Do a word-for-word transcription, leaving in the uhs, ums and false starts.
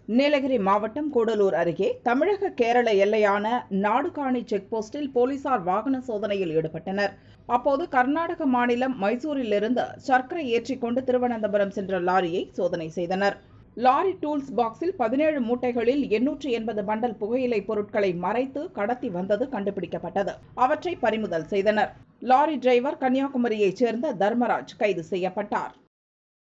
நீலகிரி மாவட்டம் கூடலூர் அருகே தமிழக கேரள எல்லையான நாடுகாணி செக் போஸ்டில் போலீசார் வாகன சோதனையில் ஈடுபட்டனர். அப்போது கர்நாடக மாநிலம் மைசூரிலிருந்து சர்க்கரை ஏற்றிக்கொண்டு திருவனந்தபுரம் சென்ற லாரியை சோதனை செய்தனர். லாரி டூல்ஸ் பாக்ஸில் பதினேழு மூட்டைகளில் எண்ணூற்று எண்பது பண்டல் புகையிலை பொருட்களை மறைத்து கடத்தி வந்தது கண்டுபிடிக்கப்பட்டது. அவற்றை பறிமுதல் செய்தனர். லாரி டிரைவர் கன்னியாகுமரியைச் சேர்ந்த தர்மராஜ் கைது செய்யப்பட்டார்.